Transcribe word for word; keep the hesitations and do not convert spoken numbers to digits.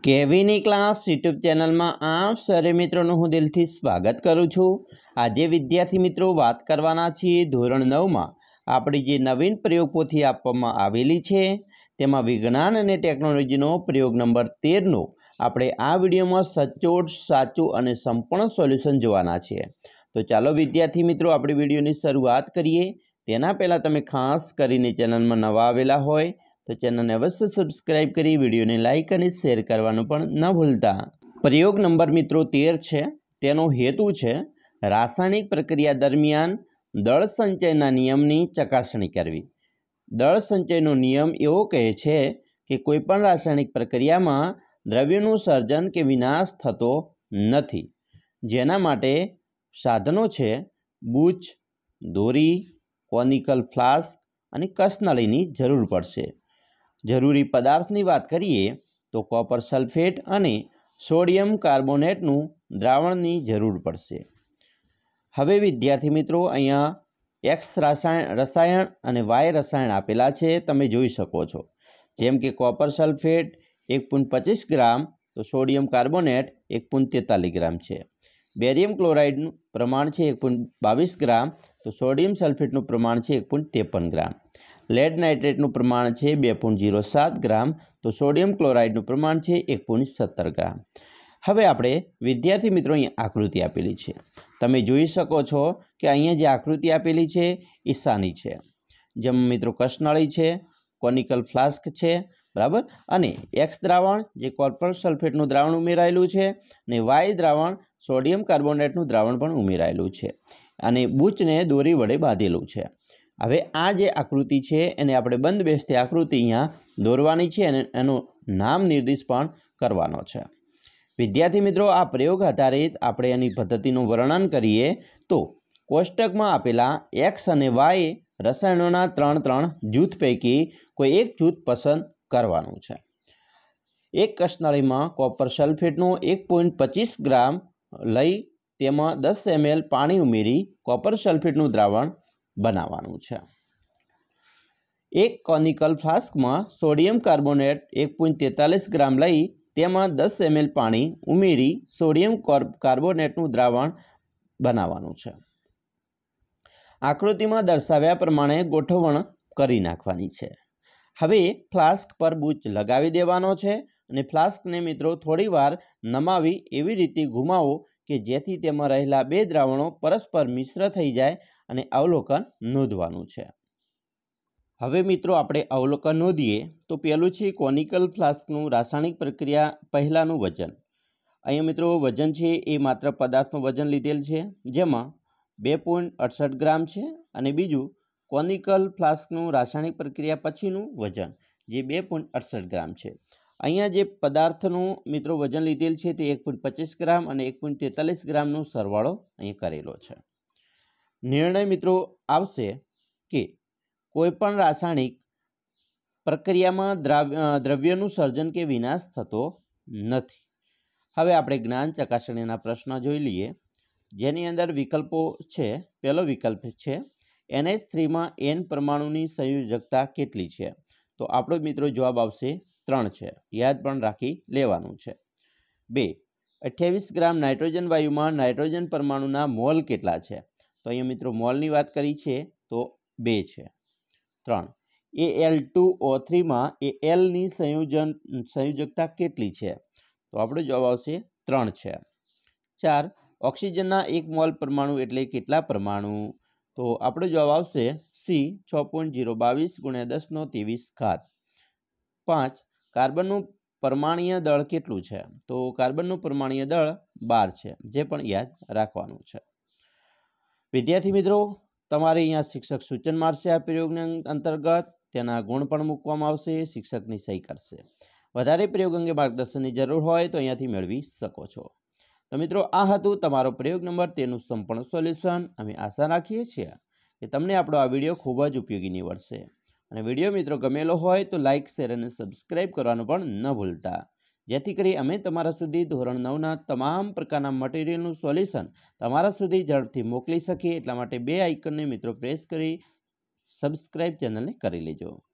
કેવીની class YouTube ચેનલમાં આપ સરે મિત્રોનું હું દિલથી સ્વાગત કરું છું। આજે વિદ્યાર્થી મિત્રો વાત કરવાના છીએ ધોરણ નવમાં આપણી જે નવીન પ્રયોગ પોથી આપવામાં આવેલી છે તેમાં વિજ્ઞાન અને ટેકનોલોજીનો પ્રયોગ નંબર તેરનો આપણે આ વિડીયોમાં સચોટ સાચું અને સંપૂર્ણ સોલ્યુશન જોવાના છે। તો ચાલો વિદ્યાર્થી મિત્રો આપણી વિડીયોની શરૂઆત કરીએ। તેના પહેલાં તમે ખાસ કરીને ચેનલમાં નવા આવેલા હોય तो चैनल ने अवश्य सब्सक्राइब करी वीडियो ने लाइक और शेर करवानुं पण न भूलता। प्रयोग नंबर मित्रों तेर है। तेनो हेतु है रासायनिक प्रक्रिया दरमियान दळ संचयना नियमनी चकासणी करवी। दळ संचयनो नियम एवो कहे छे कि कोईपण रासायनिक प्रक्रिया में द्रव्यों सर्जन के विनाश थतो नथी। जेना माटे साधनों छे बूच, दोरी, कोनिकल फ्लास्क अने कसनळीनी जरूर पड़शे। जरूरी पदार्थनी बात करिए तो कॉपर सल्फेट अने सोडियम कार्बोनेटनु द्रावणनी जरूर पड़शे। हवे विद्यार्थी मित्रों अहींया एक्स रसायण रसायण अने वाय रसायण आपेला छे तमे जोई शको छो। जेम के कॉपर सल्फेट एक पॉइंट पच्चीस ग्राम तो सोडियम कार्बोनेट एक पॉइंट तेतालीस ग्राम है। बेरियम क्लोराइडनु प्रमाण है एक पॉइंट बावीस ग्राम तो सोडियम सल्फेटनु प्रमाण है एक पॉइंट तेपन ग्राम। लेड नाइट्रेटनु प्रमाण है बे पॉइंट जीरो सात ग्राम तो सोडियम क्लोराइडनु प्रमाण है एक पॉइंट सत्तर ग्राम। हवे आपणे विद्यार्थी मित्रों अहीं आकृति आपेली है तमे जोई शको छो कि अहीं जे आकृति आपेली है ए सानी है। जेम मित्रों कसनळी है, कोनिकल फ्लास्क है बराबर अने एक्स द्रावण जे कॉपर सल्फेटनु द्रावण उमेरायेलुं छे ने वाय द्रावण सोडियम कार्बोनेटनु द्रावण पण उमेरायेलुं छे अने बूचने दोरी वडे बांधेलुं छे। हवे आ जे आकृति है एने आपणे बंद बेसती आकृति अहींया दौरवानी छे अने एनुं नाम निर्देश पण करवानो छे। विद्यार्थी मित्रों आ प्रयोग आधारित आपणे एनी पद्धतिनुं वर्णन करीए तो कोष्टकमां आपेला एक्स अने वाय रसायणोना त्रण त्रण जूथ पैकी कोई एक जूथ पसंद करवानुं छे। एक कसनळीमां कॉपर सल्फेटनुं एक पॉइंट पच्चीस ग्राम लई तेमां दस एम एल पाणी उमेरी कॉपर सल्फेटनुं द्रावण बनावानुं छे। एक कोनिकल फ्लास्क में सोडियम कार्बोनेट एक पॉइंट तेतालीस ग्राम लई तेमां दस एम एल पाणी उमेरी सोडियम कार्बोनेटनुं द्रावण बनावानुं छे। आकृति में दर्शाव्या प्रमाणे गोठवण करी नाखवानी छे। हवे फ्लास्क पर बूच लगावी देवानो छे अने फ्लास्क ने मित्रों थोड़ी वार नमावी एवी रीते घुमावो कि जेथी तेमां रहेला बे द्रावणों परस्पर मिश्र थई जाय अने अवलोकन नोंधवानुं छे। हवे मित्रों आपणे अवलोकन नोंधीए तो पहेलुं छे कोनिकल फ्लास्कनुं रासायणिक प्रक्रिया पहेलानुं वजन। अहीं मित्रों वजन छे ए मात्र पदार्थनुं वजन लीधेल छे जेमां बे पॉइंट अड़सठ ग्राम है अने बीजू कोनिकल फ्लास्कनुं रासायणिक प्रक्रिया पछीनुं वजन जे बे पॉइंट अड़सठ ग्राम है। अहींया जे पदार्थनुं मित्रों वजन लीधेल छे ते एक पॉइंट पच्चीस ग्राम और एक पॉइंट तेतालीस ग्रामनो सरवाळो अहीं करेलो छे। निर्णय मित्रों आवशे कि कोईपण रासायणिक प्रक्रिया में द्रव्य द्रव्यों सर्जन के विनाश थतो नथी। हवे आपणे ज्ञान चकासणीना प्रश्न जोई लीए जेनी अंदर विकल्पो छे। पहलो विकल्प है एन एच थ्री में एन परमाणुनी संयोजकता केटली छे तो आपणो मित्रों जवाब आवशे त्रण छे। याद पण राखी लेवानुं छे। बे अठावीस ग्राम नाइट्रोजन वायु में नाइट्रोजन परमाणुना मोल केटला छे तो अहीं मित्रों मोलनी बात करी छे तो बे छे। त्रण A L two O three में ए एल नी संयोजन संयोजकता केटली छे तो आपणो जवाब आवशे त्रण छे। चार ऑक्सीजनना एक मोल परमाणु एटले केटला परमाणु तो आपणो जवाब आवशे सी छ पॉइंट जीरो बावीस गुण્યા दस નો तेवीस घात। पांच कार्बनનું परमाणुीय दळ केटલું છે तो कार्बनનું परमाणुीय दळ बार છે जे पण याद राखवानुं छे। विद्यार्थी मित्रों तमारे अहींया शिक्षक सूचन मारशे आ प्रयोगने अंतर्गत तेना गुण पण मूकवामां आवशे। शिक्षकनी सही करशे। वधारे प्रयोग अंगे मार्गदर्शननी जरूर होय तो अहींयाथी मेळवी शको छो। तो मित्रों आ हतुं तमारो प्रयोग नंबर तेरनुं संपूर्ण सोल्यूशन। अमे आशा राखीए छीए कि तमने आपणो आ विडियो खूब ज उपयोगी निवडशे અને વિડીયો મિત્રો ગમેલો હોય તો લાઇક શેર અને સબસ્ક્રાઇબ કરવાનું પણ ન ભૂલતા જેથી કરી અમે તમારા સુધી ધોરણ નવના તમામ પ્રકારના મટીરિયલનું સોલ્યુશન તમારા સુધી ઝડપથી મોકલી શકીએ એટલા માટે બે આઇકનને મિત્રો પ્રેસ કરી સબસ્ક્રાઇબ ચેનલને કરી લેજો।